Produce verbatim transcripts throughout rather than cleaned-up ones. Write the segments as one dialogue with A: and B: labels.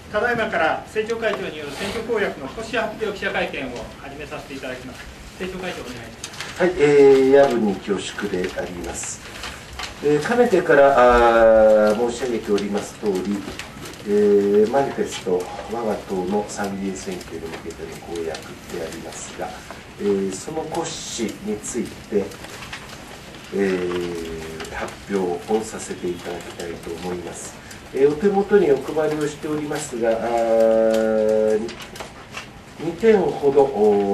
A: ただいまから政調会長による選挙公約の骨子発表記者会見を始めさせていただきます。政調会長、お願いします。
B: はい、えー、夜分に恐縮であります。えー、かねてからあ申し上げておりますとおり、えー、マニフェスト、我が党の参議院選挙に向けての公約でありますが、えー、その骨子について、えー、発表をさせていただきたいと思います。えー、お手元にお配りをしておりますが、にてんほど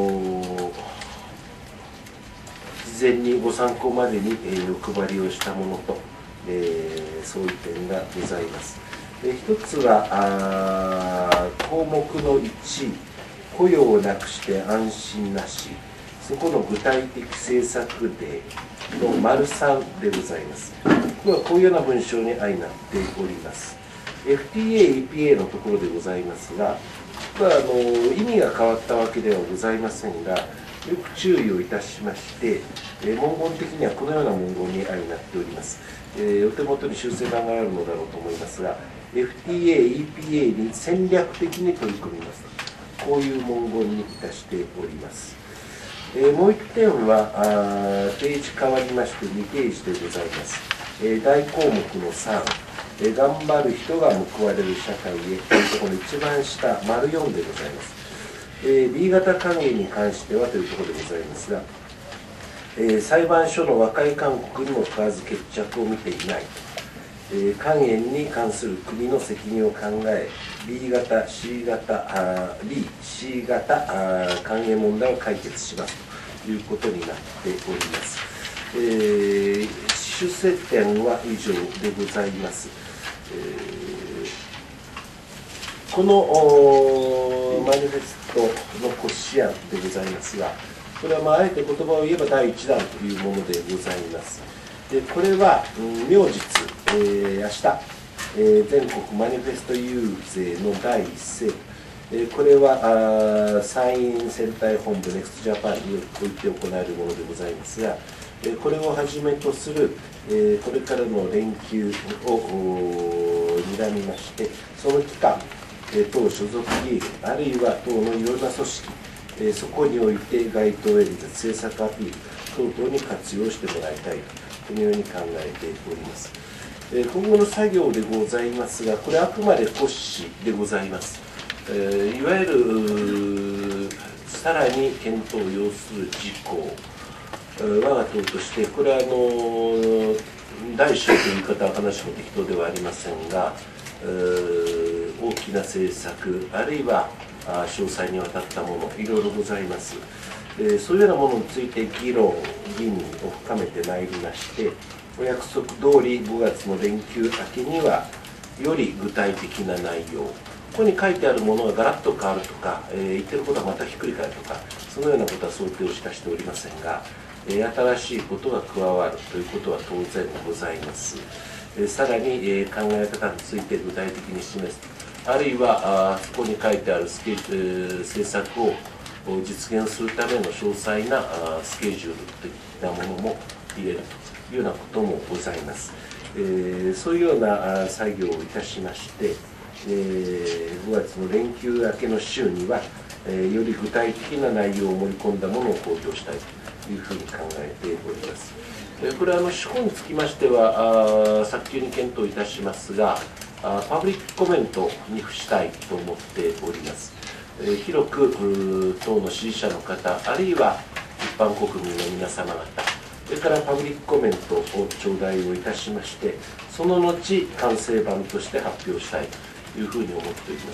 B: 事前にご参考までに、えー、お配りをしたものと、えー、そういう点がございます。えー、一つはあ項目のいち、雇用をなくして安心なし、そこの具体的政策例の丸さんでございます。これはこういうような文章に相なっております。エフティーエー、イーピーエー のところでございますが、これはあの意味が変わったわけではございませんが、よく注意をいたしまして、えー、文言的にはこのような文言に相なっております。えー、お手元に修正版があるのだろうと思いますが、エフティーエー、イーピーエー に戦略的に取り組みますと、こういう文言にいたしております。えー、もういってんはあページ変わりましてにページでございます。えー、大項目のさん、えー、頑張る人が報われる社会へというところの一番下、丸よんでございます。えー、ビー 型還元に関してはというところでございますが、えー、裁判所の和解勧告にもかかわらず決着を見ていないと、えー、還元に関する国の責任を考え、ビー 型、C 型、B、C 型還元問題を解決しますということになっております。えー、修正点は以上でございます。えー、このマニフェストの骨子案でございますが、これはまああえて言葉を言えばだいいちだんというものでございます。でこれは、うん、明日、えー、明日、えー、全国マニフェスト遊説のだいいっ声、えー、これはあ参院選対本部ネクストジャパンにおいて行われるものでございますが、えー、これをはじめとする、えー、これからの連休を睨みまして、その期間、えー、党所属議員、あるいは党のいろんな組織、えー、そこにおいて街頭演説、政策アピール等々に活用してもらいたいと、このように考えております。えー、今後の作業でございますが、これあくまで骨子でございます。えー、いわゆるさらに検討を要する事項、我が党として、これはあの大小という言い方は話も適当ではありませんが、大きな政策、あるいは詳細にわたったもの、いろいろございます。そういうようなものについて議論、議論を深めてまいりまして、お約束通りごがつの連休明けには、より具体的な内容、ここに書いてあるものがガラッと変わるとか、えー、言ってることはまたひっくり返るとか、そのようなことは想定をしかしておりませんが、えー、新しいことが加わるということは当然ございます。えー、さらに、えー、考え方について具体的に示す、あるいはあそこに書いてあるスケ、えー、政策を実現するための詳細なあスケジュールといったものも入れるというようなこともございます。えー、そういうような作業をいたしまして、えー、ごがつの連休明けの週には、えー、より具体的な内容を盛り込んだものを公表したいというふうに考えております。えー、これはあの手法につきましては、あ早急に検討いたしますが、あパブリックコメントに付したいと思っております。えー、広く党の支持者の方、あるいは一般国民の皆様方、それからパブリックコメントを頂戴をいたしまして、その後、完成版として発表したいというふうに思っております。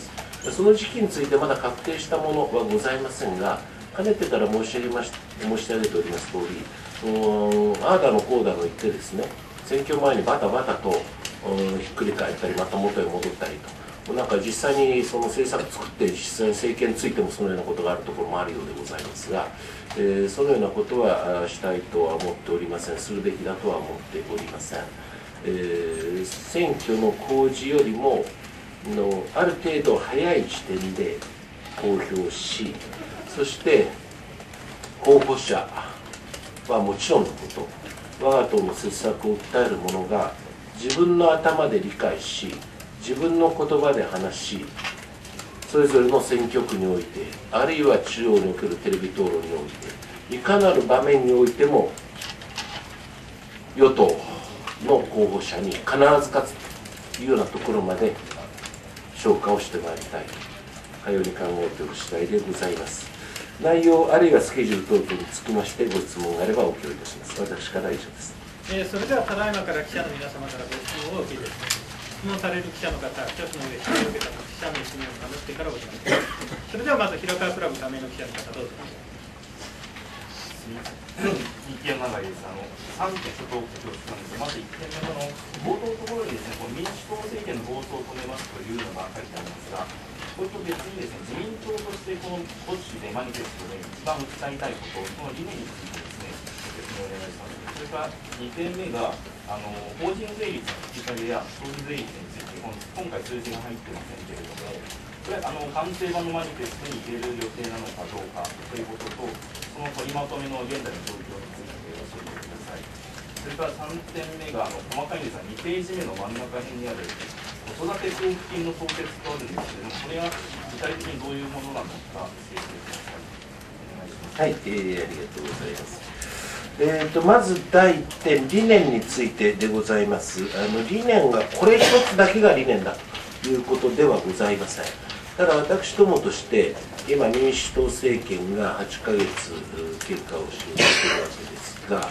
B: その時期についてまだ確定したものはございませんが、かねてから申し上げまし申し上げておりますとおり、ああだのこうだの言ってですね、選挙前にバタバタとひっくり返ったり、また元へ戻ったりと、なんか実際にその政策作って、実際に政権についてもそのようなことがあるところもあるようでございますが、えー、そのようなことはしたいとは思っておりません、するべきだとは思っておりません。えー、選挙の公示よりものある程度早い時点で公表し、そして候補者はもちろんのこと、我が党の政策を訴える者が自分の頭で理解し、自分の言葉で話し、 それぞれの選挙区において、あるいは中央におけるテレビ討論において、いかなる場面においても与党の候補者に必ず勝つというようなところまで消化をしてまいりたいとかように考えておる次第でございます。内容あるいはスケジュール等々につきましてご質問があればお受けをいたします。私からは以上です。
A: えー、それではただいまから記者の皆様からご質問をお受けいたします。質問される記者の方、挙手の上、指名を受けた記者の指名をかぶってからお答えください。それではまず平川クラブ加盟の記者の方、どうぞ。
C: 新木山永井です。あのさんてんちょっと恐縮なんですが、まずいってんめの冒頭のところにですね、この民主党政権の暴走を止めますというのが書いてありますが、これと別にですね、自民党としてこの保守でマニフェストで一番訴えたいこと、その理念についてですね、ご説明をお願いします。それからにてんめが、あの法人税率の引き下げや消費税率について、今回数字が入っていませんけれども、これあの完成版のマニフェストに入れる予定なのかどうかということと、その取りまとめの現在の状況について教えてください。それからさんてんめがあの細かいんですが、にページ目の真ん中辺にある子育て交付金の創設とあるんですけれども、これは具体的にどういうものなのか教えてください。お願いします。
B: はい、えー、ありがとうございます。えーと、まずだいいってん、理念についてでございます。あの理念がこれ一つだけが理念だということではございません。ただ私どもとして今民主党政権がはちかげつ経過をしようとしているわけですが、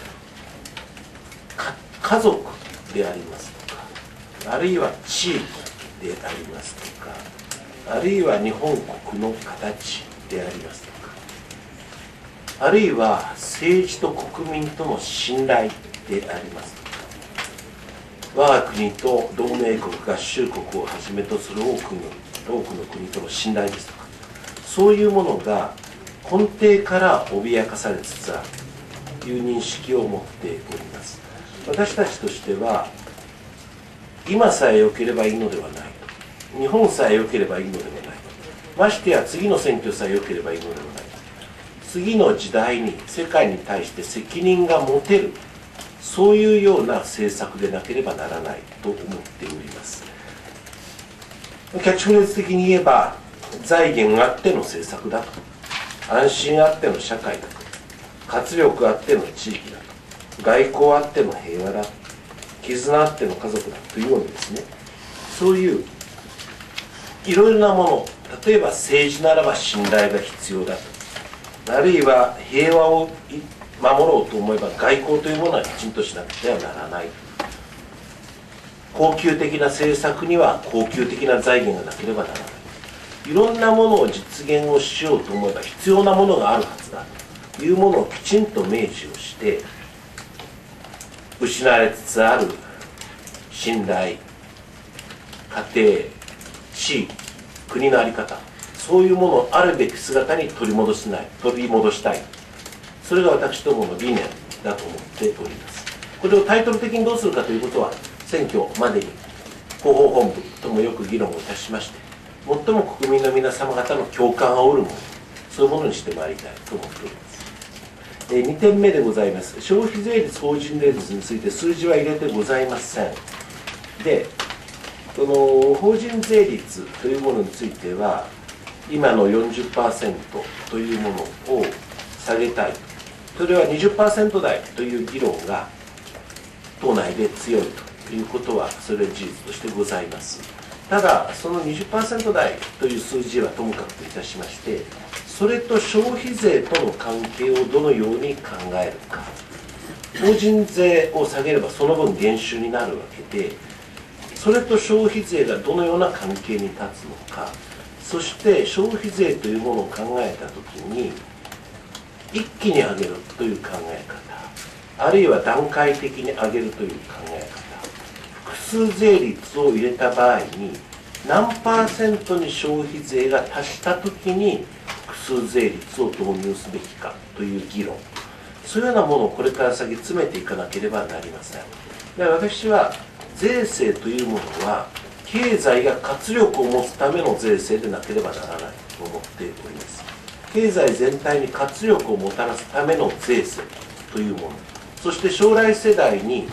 B: 家族でありますとか、あるいは地域でありますとか、あるいは日本国の形でありますとか、あるいは政治と国民との信頼でありますとか、我が国と同盟国合衆国をはじめとする多くの多くの国との信頼ですとか、そういうものが根底から脅かされつつあるという認識を持っております。私たちとしては今さえ良ければいいのではないと、日本さえ良ければいいのではないと、ましてや次の選挙さえ良ければいいのではないと、次の時代に世界に対して責任が持てる、そういうような政策でなければならないと思っております。キャッチフレーズ的に言えば、財源あっての政策だと、安心あっての社会だと、活力あっての地域だと、外交あっての平和だと、絆あっての家族だというようにですね、そういういろいろなもの、例えば政治ならば信頼が必要だと、あるいは平和を守ろうと思えば外交というものはきちんとしなくてはならない。恒久的な政策には恒久的な財源がなければならない。いろんなものを実現をしようと思えば必要なものがあるはずだというものをきちんと明示をして、失われつつある信頼、家庭、地域、国の在り方、そういうものをあるべき姿に取り戻しない、取り戻したい。それが私どもの理念だと思っております。これをタイトル的にどうするかということは、選挙までに広報本部ともよく議論をいたしまして、最も国民の皆様方の共感を得るもの、そういうものにしてまいりたいと思っております。えー、にてんめでございます。消費税率、法人税率について数字は入れてございません。で、その法人税率というものについては、今の よんじゅっパーセント というものを下げたい。それは にじゅっパーセント 台という議論が党内で強いということは、それは事実としてございます。ただ、その にじゅっパーセント 台という数字はともかくといたしまして、それと消費税との関係をどのように考えるか。法人税を下げればその分減収になるわけで、それと消費税がどのような関係に立つのか、そして消費税というものを考えたときに、一気に上げるという考え方、あるいは段階的に上げるという考え方、複数税率を入れた場合に、何パーセントに消費税が達したときに、複数税率を導入すべきかという議論、そういうようなものをこれから先詰めていかなければなりません。で、私は税制というものは経済が活力を持つための税制でなければならないと思っております。経済全体に活力をもたらすための税制というもの、そして将来世代に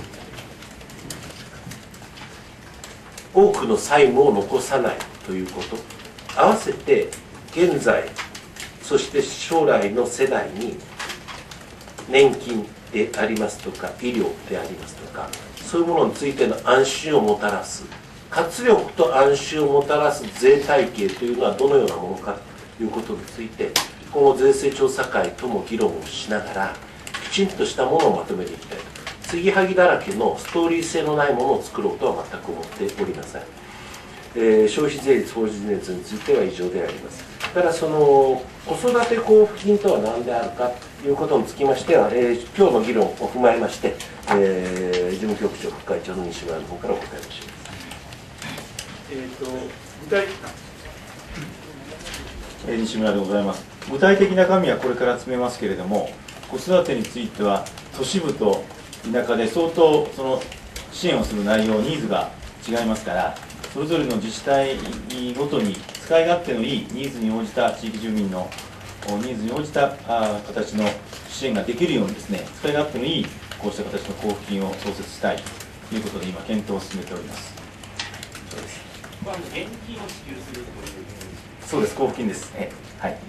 B: 多くの債務を残さないということ、 合わせて現在そして将来の世代に年金でありますとか医療でありますとか、そういうものについての安心をもたらす、活力と安心をもたらす税体系というのはどのようなものかということについて、今後税制調査会とも議論をしながらきちんとしたものをまとめていきたいと。継ぎはぎだらけのストーリー性のないものを作ろうとは全く思っておりません。えー、消費税率、法人税率については以上であります。ただその子育て交付金とは何であるかということにつきましては、えー、今日の議論を踏まえまして、えー、事務局長、副会長の西村の方からお答えをします。
A: えーと具体
D: えー、西村でございます。具体的な中身はこれから詰めますけれども、子育てについては都市部と田舎で相当その支援をする内容、ニーズが違いますから、それぞれの自治体ごとに使い勝手のいいニーズに応じた地域住民のニーズに応じた形の支援ができるようにですね、使い勝手のいいこうした形の交付金を創設したいということで今検討を進めております。そうです。
C: これは現金を支給するという。
D: そうです、交付金です。えはい、はい。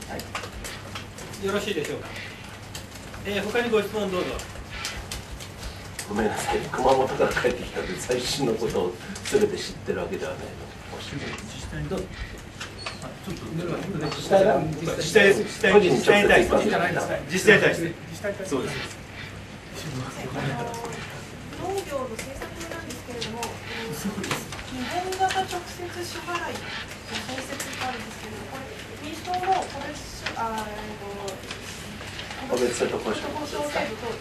A: よろしいでしょうか。えー、他にご質問どうぞ。
B: ごめんなさい、熊本から帰ってきたので最新のことをすべて知ってるわけではないの。
A: 自治体にどうぞ。ちょっと
B: 自治体が
A: 自治体です。自治体に対して。自治体に対して。そうです。
E: 農業の政策なんですけれども、基本型直接支払い創設があるんですけれども、これ民主党の個別あ
B: 個別所得保障
E: 制度とどう違うのか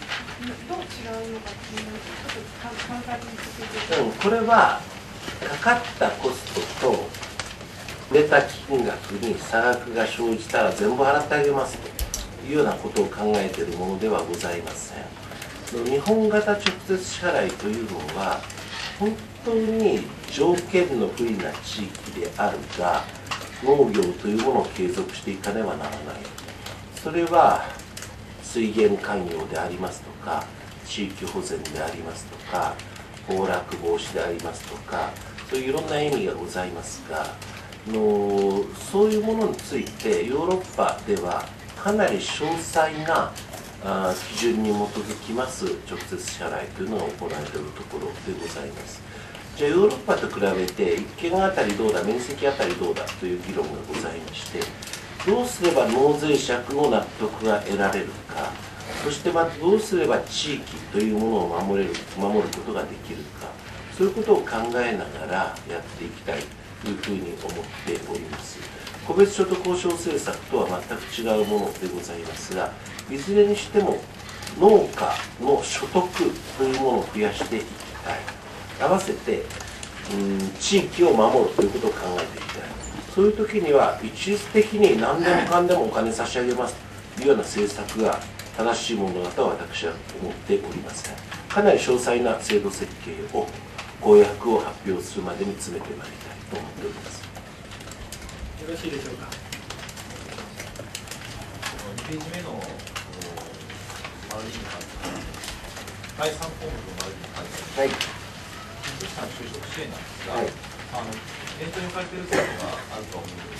E: っていうのをちょっと簡単に教えていただきます。
B: これはかかったコストと売れた金額に差額が生じたら全部払ってあげますというようなことを考えているものではございません。日本型直接支払いというのは本当に条件の不利な地域であるが農業というものを継続していかねばならない。それは水源環境でありますとか地域保全でありますとか崩落防止でありますとか、そういういろんな意味がございますが、のそういうものについてヨーロッパではかなり詳細なあ基準に基づきます直接支払いというのが行われているところでございます。じゃあヨーロッパと比べていっけんあたりどうだ、面積あたりどうだという議論がございまして、どうすれば納税者の納得が得られるか、そしてまたどうすれば地域というものを守れる守ることができるか、そういうことを考えながらやっていきたいというふうに思っております。個別所得保障政策とは全く違うものでございますが、いずれにしても農家の所得というものを増やしていきたい。合わせて、うん、地域を守るということを考えていきたい。そういう時には一律的に何でもかんでもお金差し上げますというような政策が正しいものだとは私は思っておりません。かなり詳細な制度設計を公約を発表するまでに詰めてまいりたいと思っております。
A: よろしいでしょうか。
F: にページ目の丸に関してだいさん項目の丸に関して
B: はい。
F: 就職支援なんですが、
B: はい、
F: あの店頭に置かれている制度があると思うんです。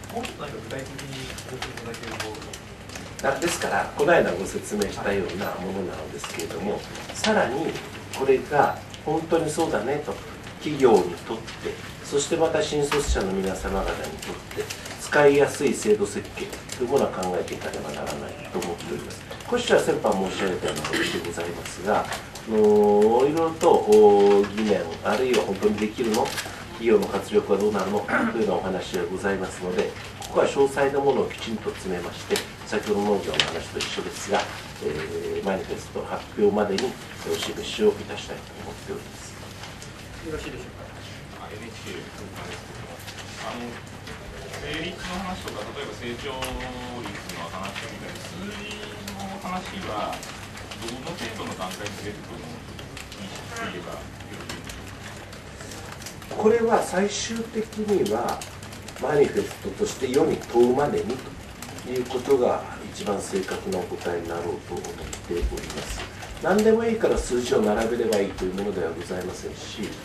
F: もうちょっと何か具体的にご説明いただけると。
B: あですからこの間ご説明したようなものなのですけれども、さらにこれが本当にそうだねと企業にとって、そしてまた新卒者の皆様方にとって使いやすい制度設計というものは考えていかねばならないと思っております。こうした先般申し上げたようなことでございますが、のいろいろと疑念あるいは本当にできるの、企業の活力はどうなるのというようなお話がございますので、ここは詳細なものをきちんと詰めまして、先ほど農業の話と一緒ですが、えー、マニフェスト発表までにお示しをいたしたいと思っております。
A: よろしいでしょうか。
G: エヌエイチケー なんですけども、あの成立の話とか、例えば成長率の話みたいな数字の話は、どの程度の段階で出てくるのを認識していればよろしいでしょうか。
B: これは最終的にはマニフェストとして世に問うまでにということが一番正確なお答えになろうと思っております。何でもいいから数字を並べればいいというものではございませんし、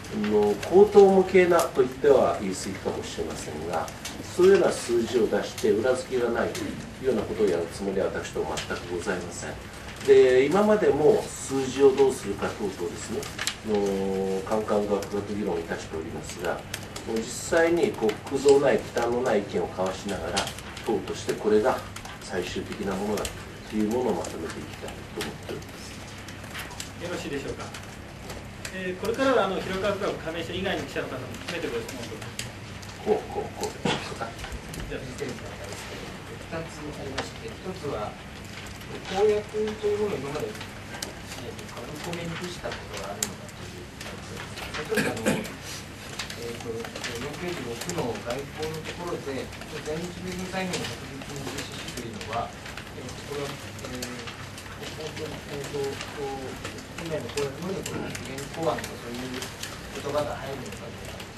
B: の口頭向けなと言っては言い過ぎかもしれませんが、そういうような数字を出して裏付けがないというようなことをやるつもりは私と全くございません。で、今までも数字をどうするか等々ですね、のカンカン学学議論いたしておりますが、実際にこう空洞ない、忌憚のない意見を交わしながら、党としてこれが最終的なものだというものをまとめていきたいと思っております。
A: よろしいでしょうか。えー、これからはあの広川クラブ加盟者以外の記者の方も含めてご質問を。
B: こうこうこう
A: じゃあ
H: ふたつありまして、ひとつは公約というものを今までコメントしたことがあるのかという、例えばあの、えー、とよんページろくの外交のところで、在日米軍財源の確実に実施というのは、えー、これは、えーえー、と今の公約のように原稿案とかそういう言葉が入るのか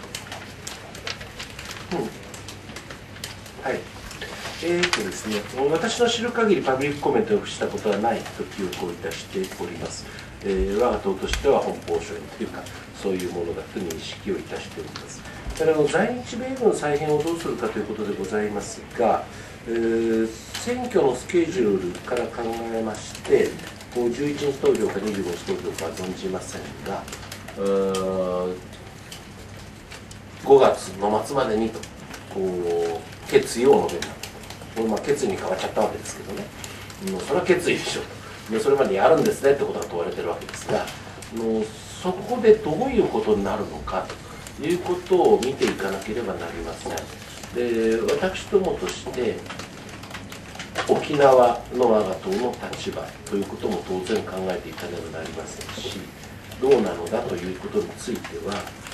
H: という。
B: うんはい、えーとですね、私の知る限りパブリックコメントをしたことはないと記憶をいたしております。えー、我が党としては本法書院というか、そういうものだと認識をいたしております。ただ、在日米軍再編をどうするかということでございますが、えー、選挙のスケジュールから考えまして、じゅういちにち投票かにじゅうごにち投票かは存じませんが、ごがつの末までにと。こう決意を述べたと、まあ、決意に変わっちゃったわけですけどね、もうそれは決意でしょうと、それまでやるんですねってことが問われてるわけですが、もうそこでどういうことになるのかということを見ていかなければなりません。で、私どもとして沖縄の我が党の立場ということも当然考えていかねばなりませんし、どうなのだということについては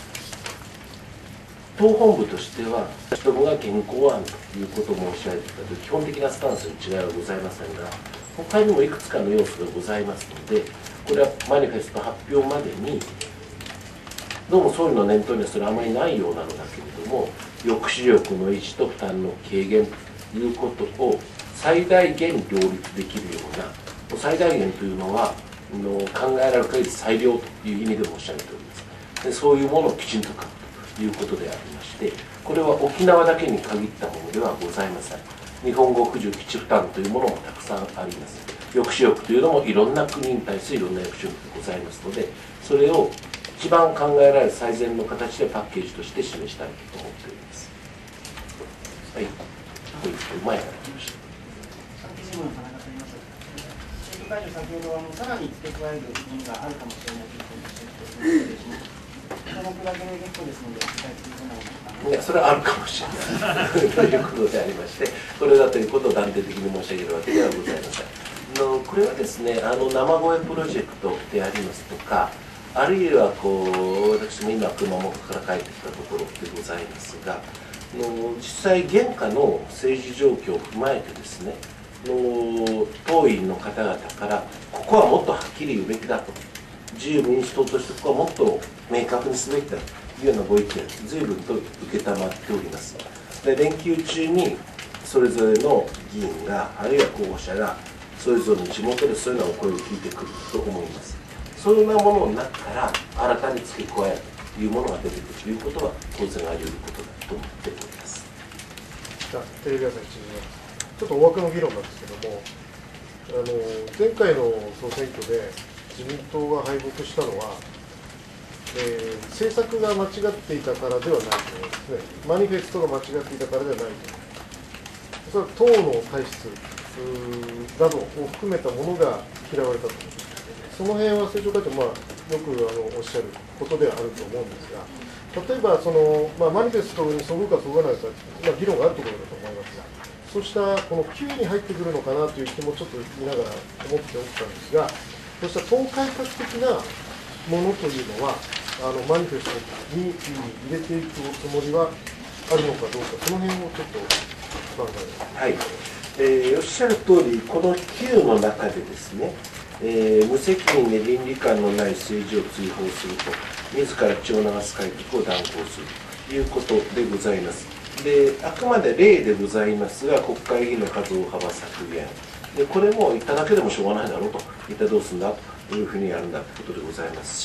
B: 党本部としては、私どもが原稿案ということを申し上げてきたという基本的なスタンスに違いはございませんが、他にもいくつかの要素がございますので、これはマニフェスト発表までに、どうも総理の念頭にはそれはあまりないようなのだけれども、抑止力の維持と負担の軽減ということを最大限両立できるような、最大限というのは、の考えられる限り最良という意味で申し上げております。で、そういうものをきちんと書くということでありまして、これは沖縄だけに限ったものではございません。日本語苦渋基地負担というものもたくさんあります。抑止力というのもいろんな国に対するいろんな抑止力がございますので、それを一番考えられる最善の形でパッケージとして示したいと思っております。はい、こういう前から来ました。
I: 新聞の田中と言います。選挙会場、先ほどあのさらに付け加えるものがあるかもしれないというふうにおっしゃっていました。そのくらいで結構ですので、具体的なもの
B: いや、それはあるかもしれないということでありまして、これだということを断定的に申し上げるわけではございません。のこれはですね、あの生声プロジェクトでありますとか、あるいはこう私も今熊本から帰ってきたところでございますが、の実際現下の政治状況を踏まえてですね、の党員の方々からここはもっとはっきり言うべきだと、自由民主党としてここはもっと明確にすべきだというようなご意見、随分と承っております。で、連休中にそれぞれの議員が、あるいは候補者が、それぞれの地元でそういうようなお声を聞いてくると思います。そういうようなものの中から新たに付け加えるというものが出てくるということは当然あり得ることだと思っております。
J: じゃあテレビ朝日ちょっと大枠の議論なんですけども、あの前回の総選挙で自民党が敗北したのは、えー、政策が間違っていたからではないと思いますね。マニフェストが間違っていたからではないと思います。それは党の体質などを含めたものが嫌われたと思います。その辺は政調会長、まあ、よくあのおっしゃることではあると思うんですが、例えばその、まあ、マニフェストにそぐかそぐわないか、まあ、議論があるところだと思いますが、そうしたこのきゅうに入ってくるのかなという気もちょっと見ながら思っておったんですが、そうした党改革的なものというのは、あのマニフェストに入れていくつもりはあるのかどうか、その辺をちょっと考えます。
B: はい、えー、おっしゃる通り、このきゅうの中でですね、えー、無責任で倫理観のない政治を追放すると、自ら血を流す改革を断行するということでございます。で、あくまで例でございますが、国会議員の数大幅削減。で、これも言っただけでもしょうがないだろうと、一体どうするんだというふうにやるんだということでございますし、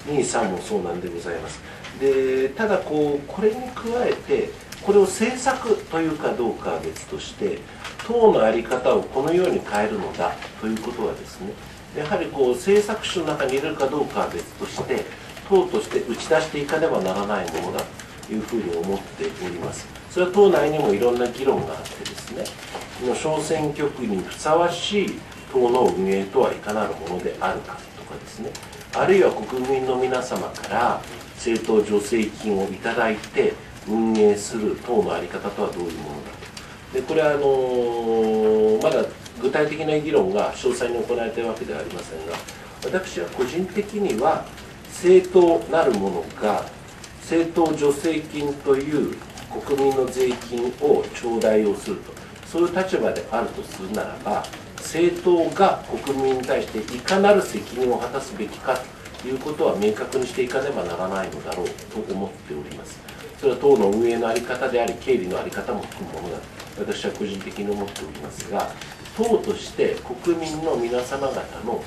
B: に、さんもそうなんでございます。でただこう、これに加えて、これを政策というかどうかは別として、党の在り方をこのように変えるのだということはですね、やはりこう政策肢の中に入れるかどうかは別として、党として打ち出していかねばならないものだというふうに思っております。それは党内にもいろんな議論があってですね、小選挙区にふさわしい党の運営とはいかなるものであるかとかですね、あるいは国民の皆様から政党助成金をいただいて運営する党の在り方とはどういうものだと。でこれはあのまだ具体的な議論が詳細に行われているわけではありませんが、私は個人的には政党なるものが政党助成金という国民の税金を頂戴をすると、そういう立場であるとするならば、政党が国民に対していかなる責任を果たすべきかということは明確にしていかねばならないのだろうと思っております。それは党の運営の在り方であり、経理の在り方も含むものだと私は個人的に思っておりますが、党として国民の皆様方の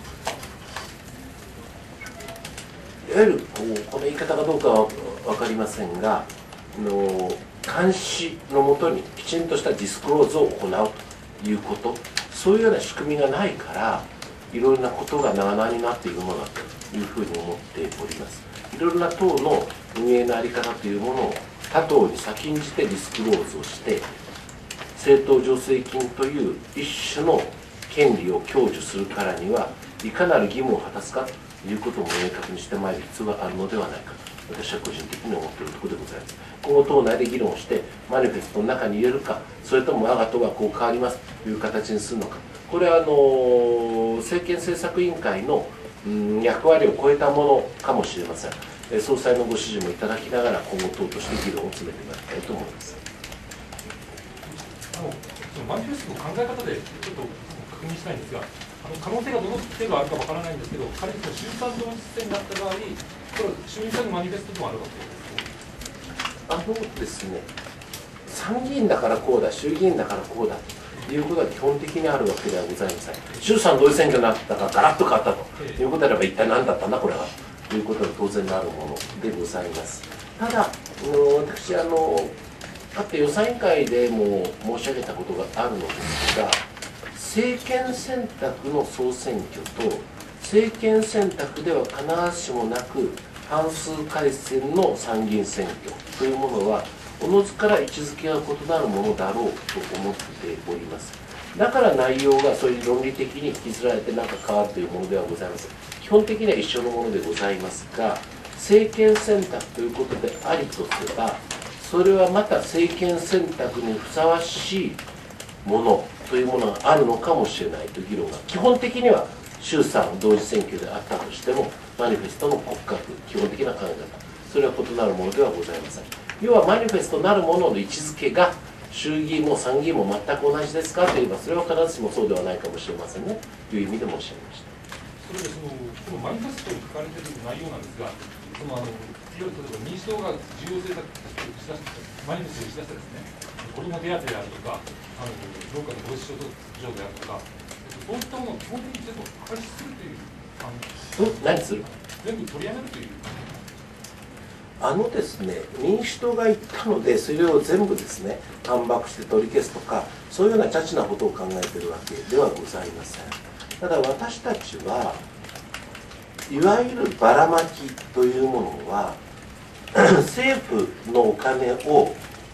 B: いわゆるこうこの言い方がどうかは分かりませんが、の監視のもとにきちんとしたディスクローズを行うということ、そういうような仕組みがないから、いろいろなことがなあなあになっているものだというふうに思っております。いろいろな党の運営の在り方というものを他党に先んじてディスクローズをして、政党助成金という一種の権利を享受するからには、いかなる義務を果たすかということも明確にしてまいる必要があるのではないかと、私は個人的に思っているところでございます。今後、党内で議論をして、マニフェストの中に入れるか、それとも我が党がこう変わりますという形にするのか、これはあの政権政策委員会の、うん、役割を超えたものかもしれません。総裁のご指示もいただきながら、今後、党として議論を詰めてまいりたいと思います。
K: あのそのマニフェストの考え方でちょっと確認したいんですが、あの可能性がどの程度あるかわからないんですけど、仮に衆参同一選になった場合、これは衆院選のマニフェストでもあるわけです
B: あのですね、参議院だからこうだ、衆議院だからこうだということは基本的にあるわけではございません。衆参同一選挙になったからガラッと変わったということであれば、一体何だったんだこれはということは当然なるものでございます。ただ、私あのかつて予算委員会でも申し上げたことがあるのですが、政権選択の総選挙と政権選択では必ずしもなく半数改選の参議院選挙というものはおのずから位置づけが異なるものだろうと思っております。だから内容がそういう論理的に引きずられて何か変わるというものではございません。基本的には一緒のものでございますが、政権選択ということでありとすれば、それはまた政権選択にふさわしいものというものがあるのかもしれないという議論が基本的には衆参同時選挙であったとしても、マニフェストの骨格、基本的な考え方、それは異なるものではございません。要はマニフェストなるものの位置づけが衆議院も参議院も全く同じですかといえば、それは必ずしもそうではないかもしれませんねという意味で申し上げました。
K: それでそのこのマニフェストに書かれている内容なんですが、そのあのいわゆる例えば民主党が重要政策として打ち出したマニフェストに打ち出したですね、子ども手当であるとか、あの農家の母子所得上であるとか、そういったものを基本的に全部廃止するという、あの
B: 何する
K: 全部取りやめるという。
B: あのですね、民主党が言ったので、それを全部ですね、反駁して取り消すとか、そういうようなチャチなことを考えているわけではございません。ただ私たちは、いわゆるばらまきというものは、政府のお金を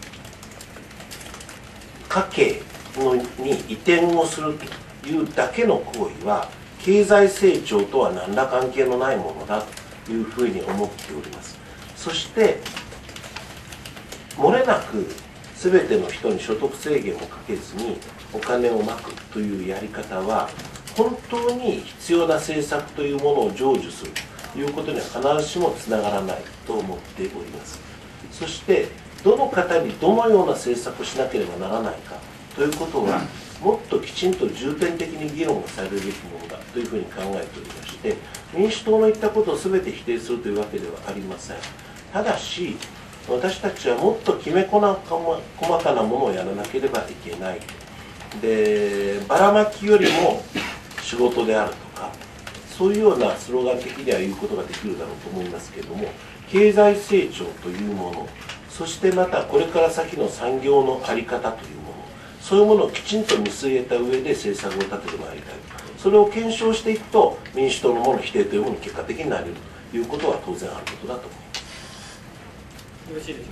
B: 家計のに移転をするというだけの行為は、経済成長とは何ら関係のないものだというふうに思っております。そして漏れなく全ての人に所得制限をかけずにお金をまくというやり方は本当に必要な政策というものを成就するということには必ずしもつながらないと思っております。そしてどの方にどのような政策をしなければならないかということはもっときちんと重点的に議論がされるべきものだというふうに考えておりまして、民主党の言ったことを全て否定するというわけではありません。ただし、私たちはもっときめ細かなものをやらなければいけない。で、ばらまきよりも仕事であるとか、 そういうようなスローガン的には言うことができるだろうと思いますけれども、経済成長というもの、そしてまたこれから先の産業の在り方というもの、そういうものをきちんと見据えた上で政策を立ててまいりたい。それを検証していくと、民主党のもの否定というものに結果的になれるということは当然あることだと思います。
A: よろしいでしょ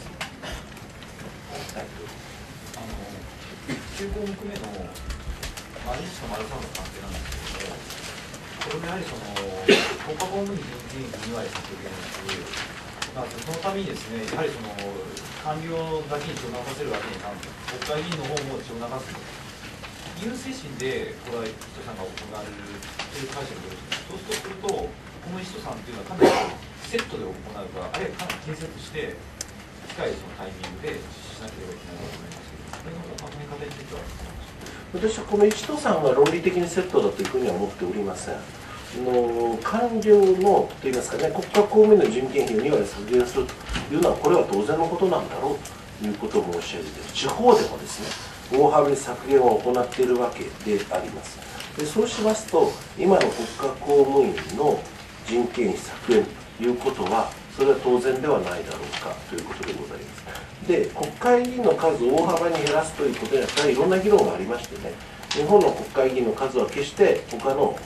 A: うか。はい、
F: あのきゅう項目目の丸いちと丸さんの関係なんですけれども、これもやはりその国家公務員人件費に割削減という、まあ、そのためにですね、やはりその官僚だけに血を流させるわけにいかんと、国会議員の方も血を流すという精神で、これは人さんが行われるという解釈でよろしいですか。そうすると、この人さんというのはかなりセットで行うか、あるいはかなり建設して、近いそのタイミングで実施しなければいけないと思いますけど、これのまとめ方については。
B: 私はこの一都さんが論理的にセットだというふうには思っておりません。の官僚のといいますかね、国家公務員の人件費をに割削減するというのは、これは当然のことなんだろうということを申し上げている。地方でもですね、大幅に削減を行っているわけであります。でそうしますと、今の国家公務員の人件費削減ということは、それは当然ではないだろうかということでございます。で、国会議員の数を大幅に減らすということには、やはりいろんな議論がありましてね、日本の国会議員の数は決して他の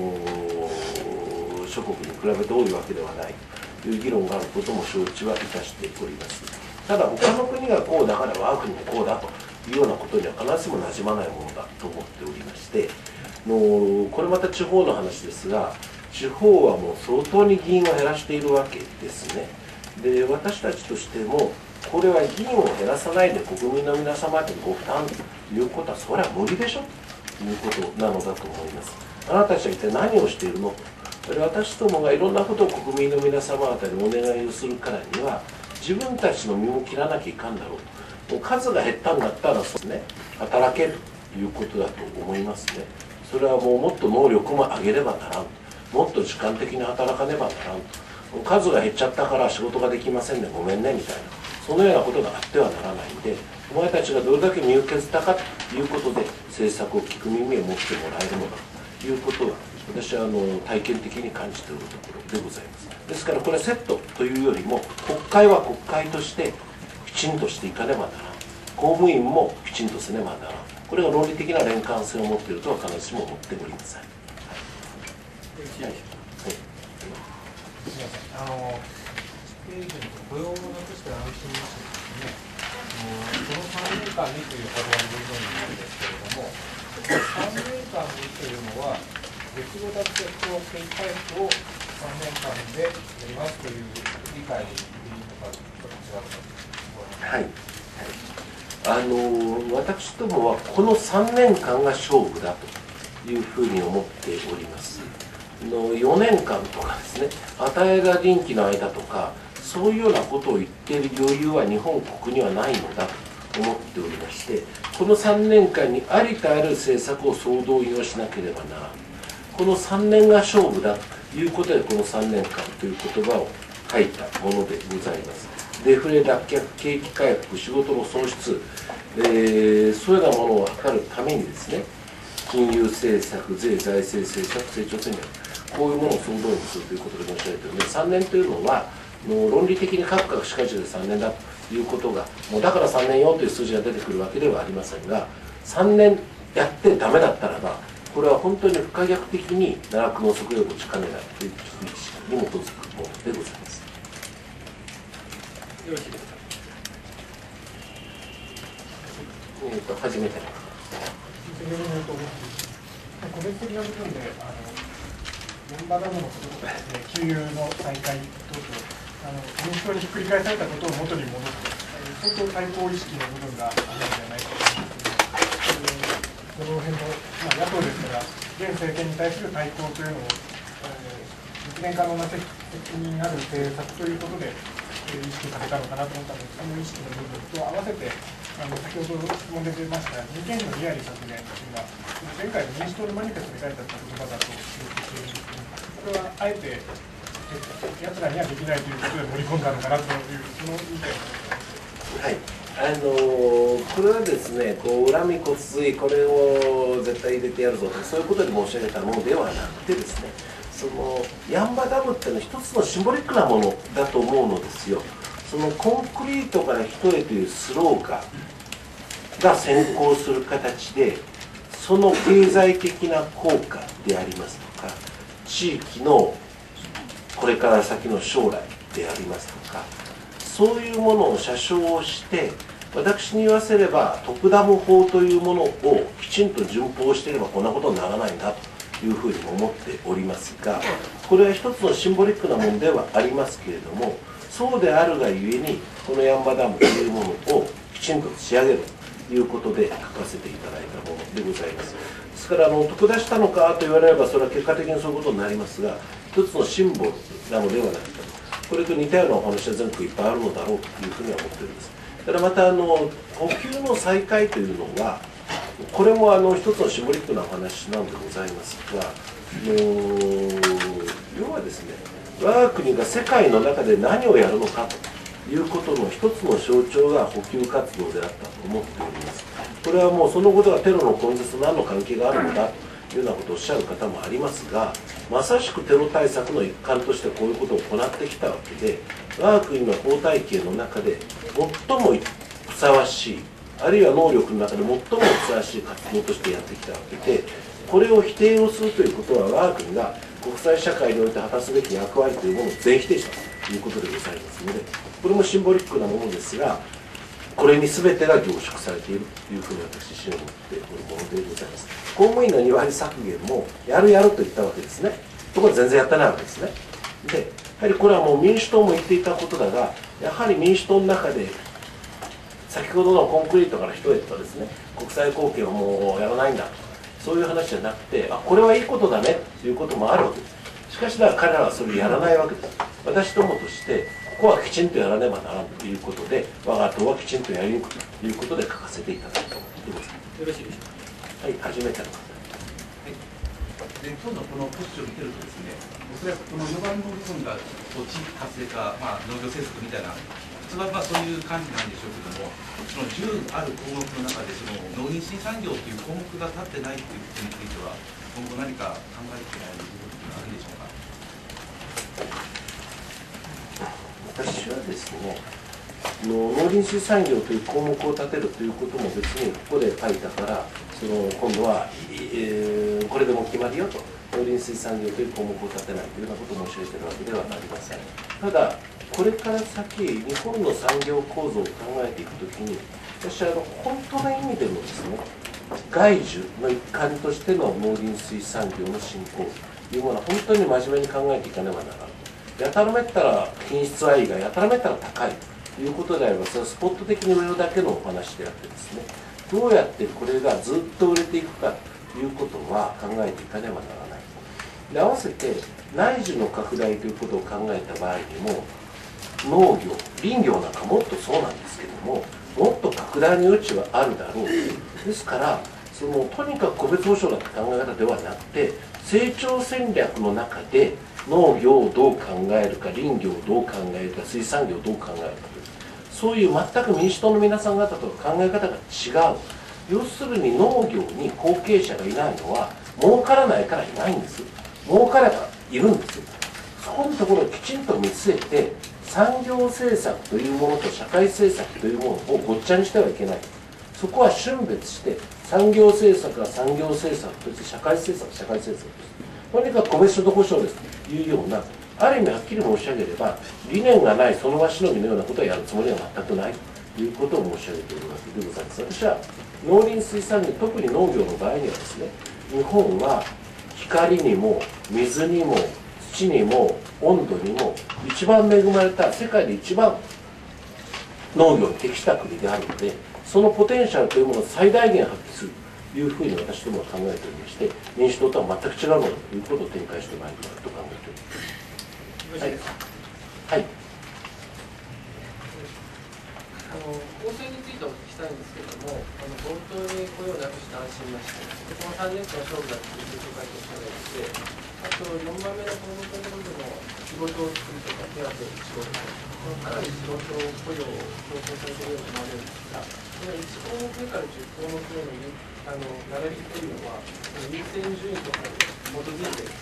B: 諸国に比べて多いわけではないという議論があることも承知はいたしております。ただ、他の国がこうだから我が国もこうだというようなことには必ずしもなじまないものだと思っておりまして、のこれまた地方の話ですが、地方はもう相当に議員を減らしているわけですね。で、私たちとしても、これは議員を減らさないで国民の皆様にご負担ということは、それは無理でしょということなのだと思います。あなたたちは一体何をしているのと。私どもがいろんなことを国民の皆様方にお願いをするからには、自分たちの身も切らなきゃいかんだろうと。もう数が減ったんだったらそうですね、働けるということだと思いますね。それはもうもっと能力も上げればならん。もっと時間的に働かねばならんと。数が減っちゃったから仕事ができませんね、ごめんねみたいな。そのようなことがあってはならないんで、お前たちがどれだけ身を削ったかということで、政策を聞く耳を持ってもらえるのだということは、私はあの体験的に感じているところでございます。ですから、これはセットというよりも、国会は国会としてきちんとしていかねばならん、公務員もきちんとせねばならん、これが論理的な連関性を持っているとは必ずしも思っておりません。はい、はい、
L: すみません。あの雇用をなくして安心なしですね、このさんねんかんにという言葉の部分なんですけれども、さんねんかんにというのは、月度脱却と景気回復をさんねんかんでやりますという理解でいいのか、ちょっと違うか。
B: はい、はい、あの私どもはこのさんねんかんが勝負だというふうに思っております。のよねんかんとかですね、与えが任期の間とか、そういうようなことを言っている余裕は日本国にはないのだと思っておりまして、このさんねんかんにありとあらゆる政策を総動員をしなければならない。このさんねんが勝負だということで、このさんねんかんという言葉を書いたものでございます。デフレ脱却、景気回復、仕事の創出、えー、そういうようなものを図るためにですね、金融政策、税財政政策、成長戦略、こういうものを総動員するということで申し上げているので、さんねんというのは、もう論理的に各々しかしでさんねんだということが、もうだからさんねんよという数字が出てくるわけではありませんが、さんねんやってダメだったらば、これは本当に不可逆的に奈落の底へ落ちかねないという意識に基づくものでございます。
A: よろしいですか。
B: えーと、初めての。
L: 個別的な部分で、あの現場などのこととかですね、給油の再開等々、あの民主党にひっくり返されたことを元に戻す、相当対抗意識の部分があるのではないかと思います。この辺の、まあ、野党ですから、現政権に対する対抗というのを、えー、実現可能な責任ある政策ということで、えー、意識されたのかなと思ったので、その意識の部分と合わせて、あの先ほど質問で出ました人件費のに割削減というのは、前回の民主党のマニフェストに書いてあった言葉だと記憶しているんですけど、これはあえて、やつらにはできないということで盛り込んだのかなという、その意見
B: はい、あのー、これはですね、こう恨み骨髄、これを絶対入れてやるぞと、そういうことで申し上げたものではなくてですね、 その八ッ場ダムっていうのは一つのシンボリックなものだと思うのですよ。そのコンクリートから人へというスローガーが先行する形で、その経済的な効果でありますとか、地域のこれから先の将来でありますとか、そういうものを写生をして、私に言わせれば特ダム法というものをきちんと順法していればこんなことにならないんだというふうに思っておりますが、これは一つのシンボリックなものではありますけれども、そうであるがゆえにこの八ッ場ダムというものをきちんと仕上げるということで書かせていただいたものでございます。ですからあの得出したのかと言われればそれは結果的にそういうことになりますが、一つのシンボルなのではないかと、これと似たようなお話は全国いっぱいあるのだろうというふうには思っております。ただまたあの補給の再開というのは、これもあの一つのシンボリックなお話なんでございますが、もう要はですね、我が国が世界の中で何をやるのかということの一つの象徴が補給活動であったと思っております。これはもうそのことがテロの根絶と何の関係があるのだというようなことをおっしゃる方もありますが、まさしくテロ対策の一環としてこういうことを行ってきたわけで、我が国の法体系の中で最もふさわしい、あるいは能力の中で最もふさわしい活動としてやってきたわけで、これを否定をするということは我が国が国際社会において果たすべき役割というものを全否定したということでございますので、これもシンボリックなものですが、これに全てが凝縮されているというふうに私自身は思っておるものでございます。公務員のに割削減もやるやると言ったわけですね。ところが全然やってないわけですね。で、やはりこれはもう民主党も言っていたことだが、やはり民主党の中で先ほどのコンクリートから人へとですね、国際貢献をもうやらないんだと、そういう話じゃなくて、あ、これはいいことだねということもあるわけです。しかしだから彼らはそれをやらないわけです。私どもとしてここはきちんとやらねばならんということで、我が党はきちんとやり抜くということで書かせていただいたものでございます。
A: よろしいでしょうか。
B: はい、初めての方。
M: で今日のこのポストを見てるとですね、おそらくこのよばんの部分がこう地域活性化、まあ、農業政策みたいな、普通はまあそういう感じなんでしょうけども、そのじゅうある項目の中でその農林水産業という項目が立ってないということについては、今後何か考えていない部分があるんでしょうか。
B: 私はですね、農林水産業という項目を立てるということも別にここで書いたから、その今度は、えー、これでも決まりよと、農林水産業という項目を立てないというようなことを申し上げているわけではありません。ただ、これから先、日本の産業構造を考えていくときに、私はあの本当の意味でのですね、外需の一環としての農林水産業の振興というものは本当に真面目に考えていかねばならない。やたらめったら品質はいいが、やたらめったら高いということであれば、それはスポット的に売るだけのお話であってですね、どうやってこれがずっと売れていくかということは考えていかねばならない。で、合わせて内需の拡大ということを考えた場合にも、農業、林業なんかもっとそうなんですけども、もっと拡大の余地はあるだろう。ですから、そのとにかく個別保障だって考え方ではなくて、成長戦略の中で農業をどう考えるか、林業をどう考えるか、水産業をどう考えるかという、そういう全く民主党の皆さん方と考え方が違う。要するに農業に後継者がいないのは、儲からないからいないんです。儲からばいるんです。そこのところをきちんと見据えて、産業政策というものと社会政策というものをごっちゃにしてはいけない。そこは春別して、産業政策は産業政策として、社会政策は社会政策として、とにかく個別所得保障ですというような、ある意味はっきり申し上げれば、理念がないその場しのぎのようなことをやるつもりは全くないということを申し上げているわけでございます。私は農林水産業、特に農業の場合にはですね、日本は光にも水にも土にも温度にも一番恵まれた、世界で一番農業に適した国であるので、そのポテンシャルというものを最大限発揮するというふうに私どもは考えておりまして、民主党とは全く違うのだということを展開してまいりたいと考えております。はい、はい、
H: あの構成についてお聞きしたいんですけれども、あの本当に雇用をなくして安心なしで、このさんねんかん勝負だという紹介としていて、あとよんばんめの項目のところでも仕事を作るとか手当仕事かなり仕事雇用を強制されているように思われるんですが、このいち項目目からじゅう項目目のあの並びというのは、優先順位とかに基づいて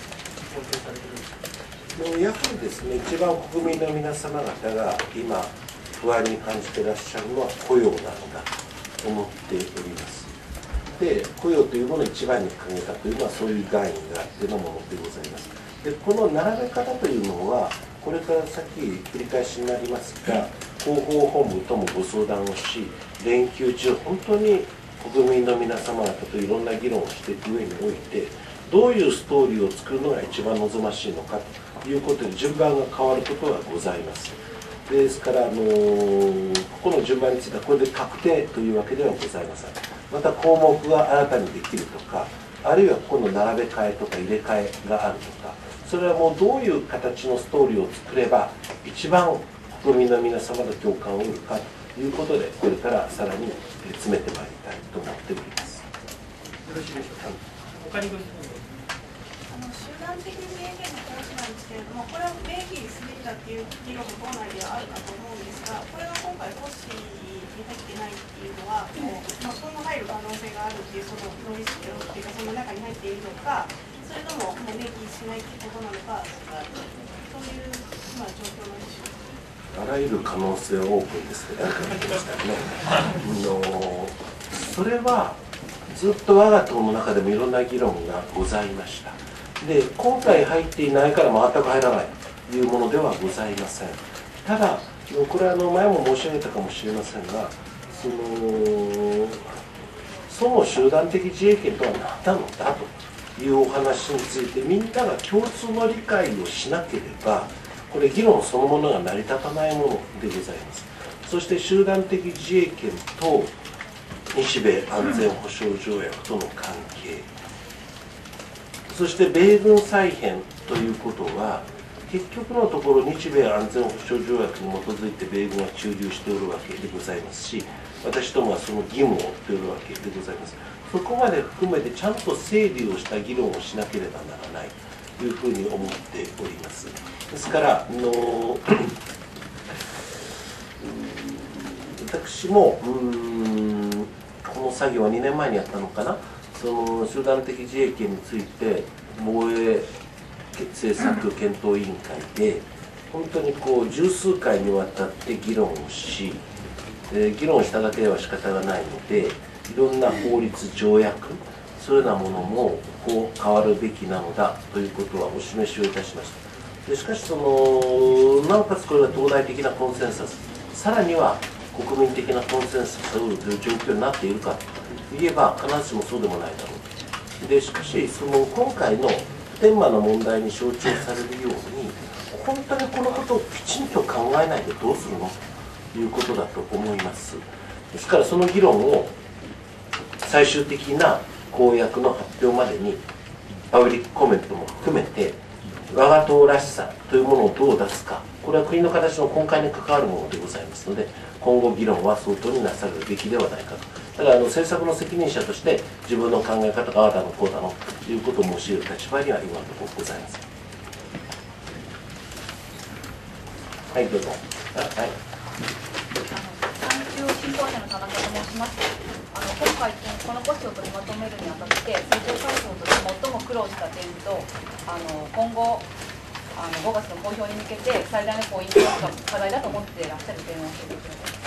A: 定されているんですか。
B: やはりですね、一番国民の皆様方が今、不安に感じていらっしゃるのは雇用なのだと思っております。で、雇用というものを一番に掲げたというのは、そういう概念があってのものでございます。で、この並べ方というのは、これから先、繰り返しになりますが、広報本部ともご相談をし、連休中、本当に国民の皆様方といろんな議論をしていく上において、どういうストーリーを作るのが一番望ましいのかということで、順番が変わることがございます。ですから、あのー、ここの順番については、これで確定というわけではございません。また項目が新たにできるとか、あるいはここの並べ替えとか入れ替えがあるとか、それはもうどういう形のストーリーを作れば、一番国民の皆様の共感を得るかということで、これからさらに詰めてまいりたいと思っております。
A: よろしいでしょうか。他にご質問
E: あの集団的自衛権の話なんですけれども、これは明記すべきだっていう議論も党内ではあるかと思うんですが、これが今回、骨子に入ってないっていうのは、もうまあ、今後入る可能性があるっていう、そのノリスクっていうか、その中に入っているのか、それとももう明記しないっていうことなのか、そういう今、状況なんでしょうか。
B: あらゆる可能性をオープンですね、何か言ってましたよね。のそれはずっと我が党の中でもいろんな議論がございました。で、今回入っていないから全く入らないというものではございません。ただ、これはあの前も申し上げたかもしれませんが、そのその集団的自衛権とは何なのだというお話について、みんなが共通の理解をしなければ、これ議論そのものが成り立たないものでございます。そして集団的自衛権と日米安全保障条約との関係、そして米軍再編ということは、結局のところ日米安全保障条約に基づいて米軍は駐留しておるわけでございますし、私どもはその義務を負っておるわけでございます。そこまで含めてちゃんと整理をした議論をしなければならないというふうに思っております。ですからの私もうーんこの作業はにねんまえにやったのかな、その集団的自衛権について防衛政策検討委員会で本当にこう十数回にわたって議論をし、えー、議論しただけでは仕方がないので、いろんな法律条約そういうようなものもこう変わるべきなのだということはお示しをいたしました。でしかしそのなおかつこれが東大的なコンセンサス、さらには国民的なコンセンサスを得るという状況になっているかといえば必ずしもそうでもないだろう。でしかしその今回の普天間の問題に象徴されるように、本当にこのことをきちんと考えないでどうするのということだと思います。ですからその議論を最終的な公約の発表までにパブリックコメントも含めて我が党らしさというものをどう出すか、これは国の形の根幹に関わるものでございますので、今後議論は相当になされるべきではないかと。だからあの政策の責任者として自分の考え方がああだのこうだのということを申し上げる立場には今のところございません。はい、どうぞ。あ、はい。
N: 産休新党者の田中と申します。あの今回この骨子を取りまとめるにあたって政調会長として最も苦労した点と、あの今後あのごがつの公表に向けて最大のポイントが課題だと思っていらっしゃる点を教えてください。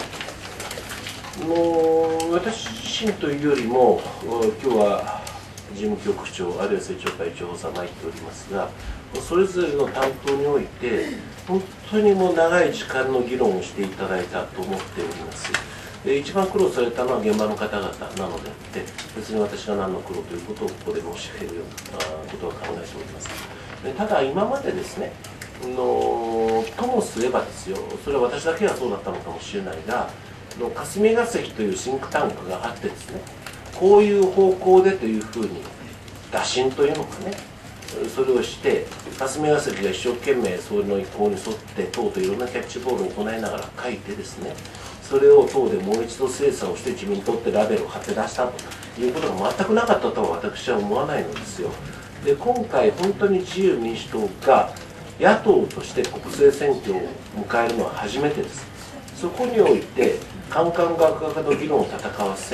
B: もう私自身というよりも今日は事務局長あるいは政調会長補佐参っておりますが、それぞれの担当において本当にもう長い時間の議論をしていただいたと思っております。一番苦労されたのは現場の方々なのであって、別に私が何の苦労ということをここで申し上げるようなことは考えております。ただ今までですね、のともすればですよ、それは私だけがそうだったのかもしれないが、霞が関というシンクタンクがあってですね、こういう方向でというふうに打診というのかね、それをして霞が関が一生懸命それの意向に沿って党といろんなキャッチボールを行いながら書いてですね、それを党でもう一度精査をして自民党ってラベルを貼って出したということが全くなかったとは私は思わないのですよ。で今回本当に自由民主党が野党として国政選挙を迎えるのは初めてです。そこにおいてカンカンガクガクの議論を戦わせ、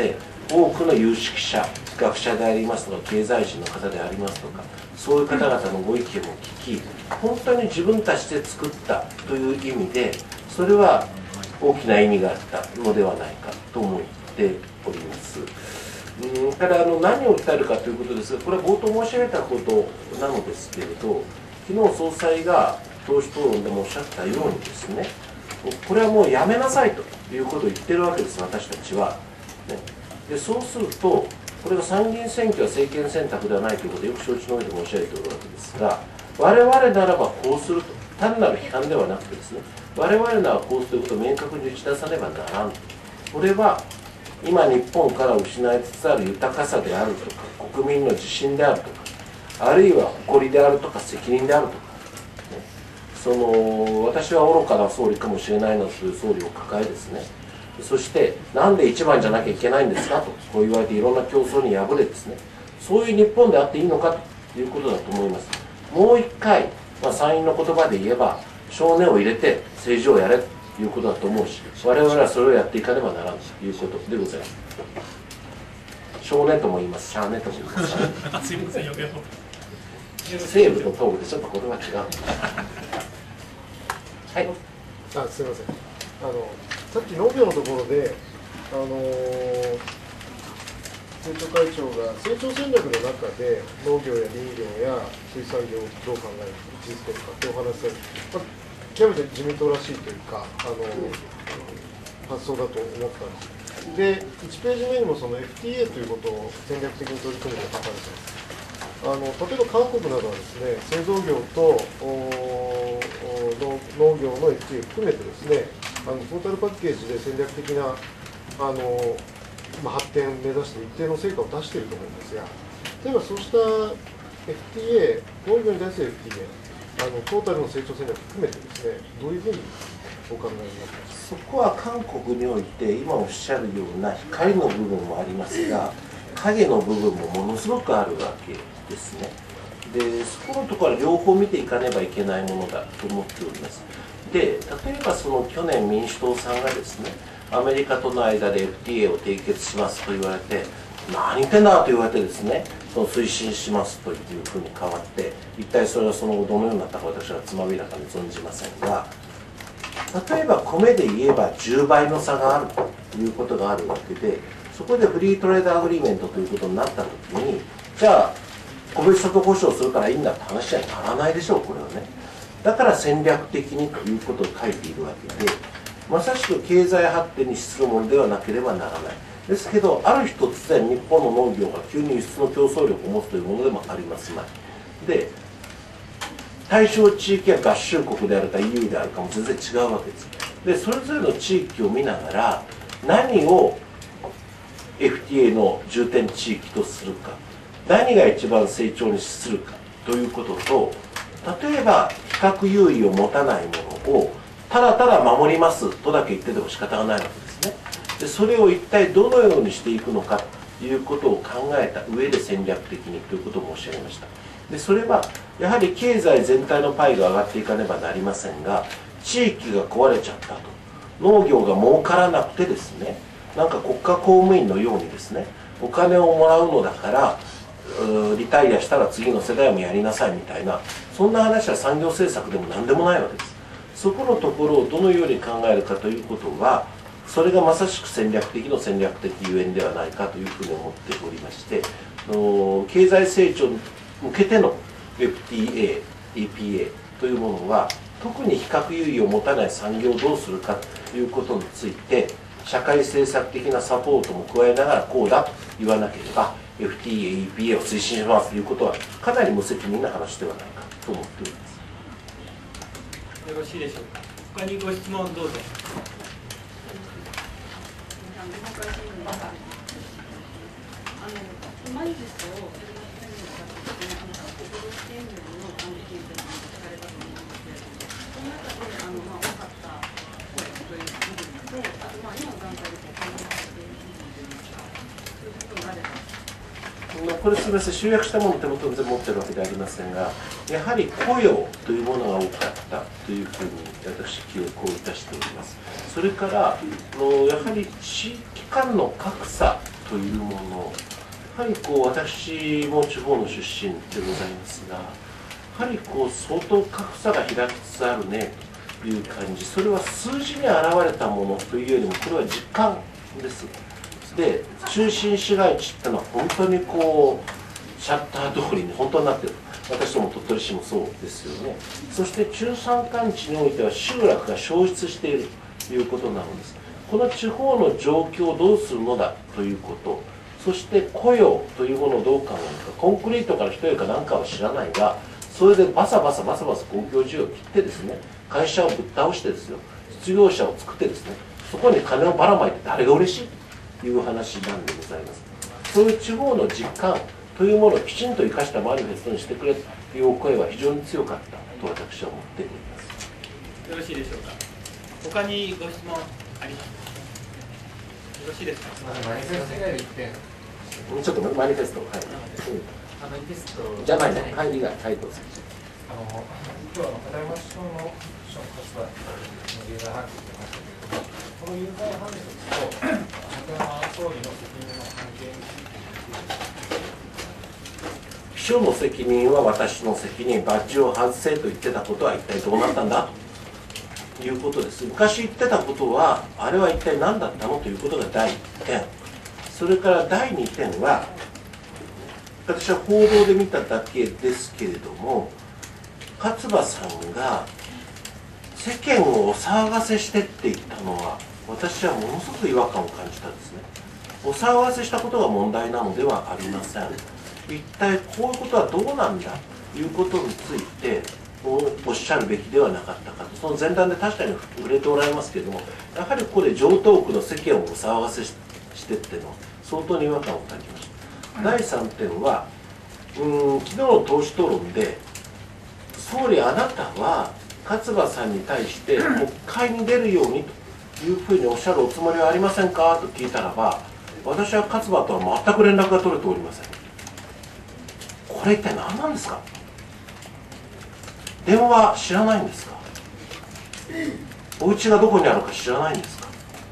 B: 多くの有識者、学者でありますとか、経済人の方でありますとか、そういう方々のご意見を聞き、本当に自分たちで作ったという意味で、それは大きな意味があったのではないかと思っております。うん、ただあの何を訴えるかということですが、これは冒頭申し上げたことなのですけれど、昨日総裁が党首討論でもおっしゃったようにですね、これはもうやめなさいということを言ってるわけです、私たちは。ね、でそうすると、これが参議院選挙は政権選択ではないということをよく承知の上で申し上げておるわけですが、我々ならばこうすると、単なる批判ではなくてですね、我々ならこうするということを明確に打ち出さねばならん。これは今日本から失いつつある豊かさであるとか、国民の自信であるとか、あるいは誇りであるとか責任であるとか、ね、その私は愚かな総理かもしれないなという総理を抱えですね、そしてなんで一番じゃなきゃいけないんですかとこう言われて、いろんな競争に敗れですね、そういう日本であっていいのかということだと思います。もう一回、まあ、参院の言葉で言えば少年を入れて政治をやれということだと思うし、我々はそれをやっていかねばならんということでございます。少年とも言います、シャーネとも言います。すいません、余計な。西部と東部でちょっとこれは違う。はい。
J: あ、すみません。あのさっき農業のところで、あのー、政調会長が成長戦略の中で農業や林業や水産業をどう考える位置づけるかってお話されて、まあ、極めて自民党らしいというか、あの発想だと思ったんです。で、いちページ目にもその エフティーエー ということを戦略的に取り組むと書かれています。あの例えば韓国などはですね、製造業と農業の エフティーエー 含めてですね、あのトータルパッケージで戦略的なあの、まあ、発展を目指して一定の成果を出していると思うんですが、例えばそうした エフティーエー、農業に対する エフティーエー、あのトータルの成長戦略含めてですね、どういうふうにお考えになってますか。
B: そこは韓国において今おっしゃるような光の部分もありますが、影の部分もものすごくあるわけですね。でそこのところは両方見ていかねばいけないものだと思っております。で例えばその去年民主党さんがですね、アメリカとの間で エフティーエー を締結しますと言われて、何言ってんだと言われてですね、その推進しますというふうに変わって、一体それはその後どのようになったか私はつまびらかに存じませんが、例えば米で言えばじゅうばいの差があるということがあるわけで、そこでフリートレードアグリーメントということになったときに、じゃあ個別所得保障するからいいんだって話にはならないでしょう、これはね。だから戦略的にということを書いているわけで、まさしく経済発展に資するものではなければならない。ですけど、ある日突然日本の農業が急に輸出の競争力を持つというものでもありますまい。で対象地域は合衆国であるか イーユー であるかも全然違うわけです。でそれぞれの地域を見ながら何を エフティーエー の重点地域とするか、何が一番成長に資するかということと、例えば比較優位を持たないものをただただ守りますとだけ言ってても仕方がないわけですね。でそれを一体どのようにしていくのかということを考えた上で戦略的にということを申し上げました。でそれはやはり経済全体のパイが上がっていかねばなりませんが、地域が壊れちゃったと、農業が儲からなくてですね、なんか国家公務員のようにですね、お金をもらうのだからリタイアしたら次の世代もやりなさいみたいな、そんな話は産業政策でも何でもないわけです。そこのところをどのように考えるかということは、それがまさしく戦略的の戦略的ゆえんではないかというふうに思っておりまして、経済成長に向けての エフティーエー、イーピーエー というものは、特に比較優位を持たない産業をどうするかということについて、社会政策的なサポートも加えながらこうだと言わなければ、エフティーエー、イーピーエー を推進しますということは、かなり無責任な話ではないかと思っております。
A: よろしいでしょうか。他にご質問どうぞ。
E: 毎日ですと、それのために使っているのが、国土支援の関係というのが聞かれたと思うんですけれども、その中で、あのまあ、多かった声という部分と、あと、まあ、今の段階で考えられている部分といいますか、そういうことがあれば。
B: これすみません、集約したものを手元に持ってるわけではありませんが、やはり雇用というものが多かったというふうに私、記憶をいたしております。それから、やはり地域間の格差というもの、やはりこう私も地方の出身でございますが、やはりこう相当格差が開きつつあるねという感じ、それは数字に表れたものというよりも、これは実感です。で、中心市街地ってのは本当にこうシャッター通りに本当になっている。私ども鳥取市もそうですよね。そして中山間地においては集落が消失しているということなのです。この地方の状況をどうするのだということ、そして雇用というものをどう考えるか、コンクリートから一重かなんかは知らないが、それでバサバサバサバサ公共事業を切ってですね、会社をぶっ倒してですよ、失業者を作ってですね、そこに金をばらまいて誰が嬉しいという話なんでございます。そういう地方の実感というものをきちんと生かしたマニフェストにしてくれというお声は非常に強かったと私は思っております。
A: よろしいでしょうか。他にご質問ありますか。よろしいですか。
H: マニフェスト以外で一点。
B: ちょっとマニフェスト、はい。
H: マニフェスト。
B: じゃないね。はい、以外、はい、どうぞ。
H: あの、今日は片山市長の市長の活動の有罪判決出ましたけれども、この有罪判決と片山総理の責任の関係について。
B: 秘書の責任は私の責任、バッジを外せと言ってたことは一体どうなったんだということです。昔言ってたことは、あれは一体何だったのということがだいいってん。それからだいにてんは、私は報道で見ただけですけれども、勝場さんが世間をお騒がせしてって言ったのは、私はものすごく違和感を感じたんですね。お騒がせしたことが問題なのではありません。一体こういうことはどうなんだということについておっしゃるべきではなかったかと、その前段で確かに触れておられますけれども、やはりここで常套句の世間をお騒がせしてっていうのは相当に違和感を感じました。だいさんてんは、うーん昨日の党首討論で、総理、あなたは勝場さんに対して国会に出るようにというふうにおっしゃるおつもりはありませんかと聞いたらば、私は勝場とは全く連絡が取れておりません。これ一体何なんですか。電話知らないんですか。お家がどこにあるか知らないんですか。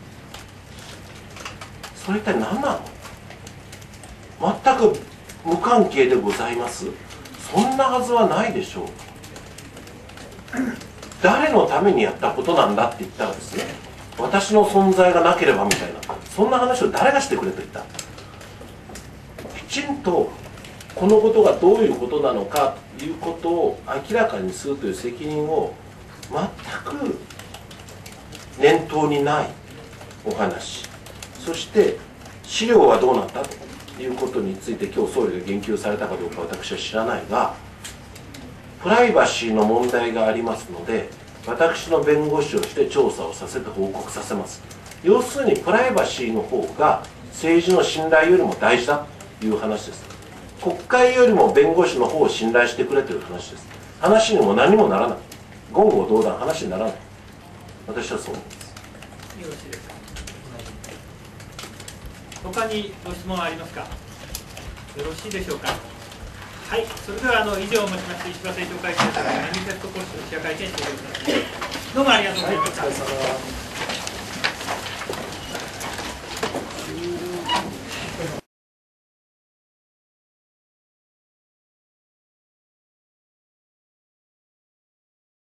B: それ一体何なの。全く無関係でございます。そんなはずはないでしょう。誰のためにやったことなんだって言ったらですね、私の存在がなければみたいな、そんな話を誰がしてくれと言った。きちんとこのことがどういうことなのかということを明らかにするという責任を全く念頭にないお話、そして資料はどうなったということについて今日総理が言及されたかどうか私は知らないが、プライバシーの問題がありますので、私の弁護士をして調査をさせて報告させます。要するにプライバシーの方が政治の信頼よりも大事だという話です。国会よりも弁護士の方を信頼してくれという話です。話にも何もならない。言語道断、話にならない。私はそう思います。
A: よろしいですか。他にご質問はありますか。よろしいでしょうか。はい、それではあの以上をもちまして石破政調会長からマニフェストコースの記者会見終了いたします。どうもありがとうございました。